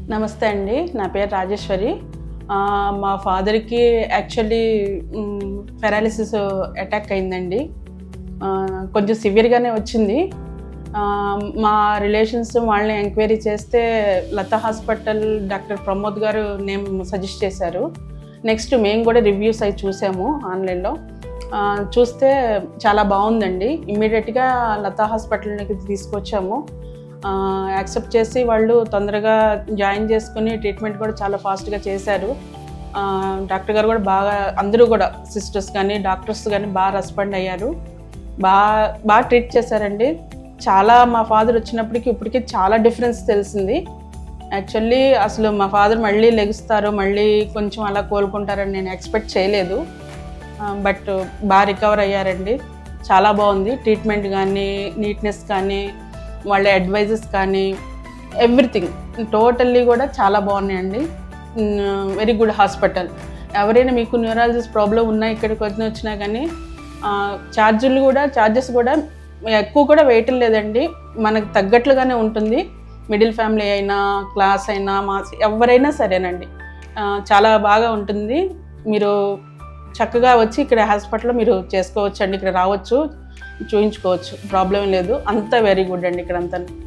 నమస్తే అండి. నా పేరు రాజేశ్వరి. మా ఫాదర్‌కి యాక్చువల్లీ పారాలిసిస్ అటాక్ అయిందండి. కొంచెం సివియర్‌గానే వచ్చింది. మా రిలేషన్స్ వాళ్ళని ఎంక్వైరీ చేస్తే లతా హాస్పిటల్ డాక్టర్ ప్రమోద్ గారు నేమ్ సజెస్ట్ చేశారు. నెక్స్ట్ మేము కూడా రివ్యూస్ అవి చూసాము ఆన్లైన్లో. చూస్తే చాలా బాగుందండి. ఇమ్మీడియట్గా లతా హాస్పిటల్కి తీసుకొచ్చాము. యాక్సెప్ట్ చేసి వాళ్ళు తొందరగా జాయిన్ చేసుకుని ట్రీట్మెంట్ కూడా చాలా ఫాస్ట్గా చేశారు. డాక్టర్ గారు కూడా బాగా, అందరూ కూడా సిస్టర్స్ కానీ డాక్టర్స్ కానీ బాగా రెస్పాండ్ అయ్యారు. బాగా ట్రీట్ చేశారండి. చాలా మా ఫాదర్ వచ్చినప్పటికి ఇప్పటికీ చాలా డిఫరెన్స్ తెలిసింది. యాక్చువల్లీ అసలు మా ఫాదర్ మళ్ళీ లెగుస్తారు, మళ్ళీ కొంచెం అలా కోలుకుంటారని నేను ఎక్స్పెక్ట్ చేయలేదు. బట్ బాగా రికవర్ అయ్యారండి. చాలా బాగుంది ట్రీట్మెంట్ కానీ, నీట్నెస్ కానీ, వాళ్ళ అడ్వైజెస్ కానీ, ఎవ్రీథింగ్ టోటల్లీ కూడా చాలా బాగున్నాయండి. Very good hospital. ఎవరైనా మీకు న్యూరాలజిస్ట్ ప్రాబ్లం ఉన్నా ఇక్కడికి వచ్చినా కానీ ఛార్జెస్ కూడా ఎక్కువ కూడా వేయటం లేదండి. మనకు తగ్గట్లుగానే ఉంటుంది. మిడిల్ ఫ్యామిలీ అయినా, క్లాస్ అయినా, మాస్ ఎవరైనా సరేనండి, చాలా బాగా ఉంటుంది. మీరు చక్కగా వచ్చి ఇక్కడ హాస్పిటల్లో మీరు చేసుకోవచ్చు అండి. ఇక్కడ రావచ్చు, చూయించుకోవచ్చు, ప్రాబ్లం లేదు. అంతా వెరీ గుడ్ అండి ఇక్కడ అంతా.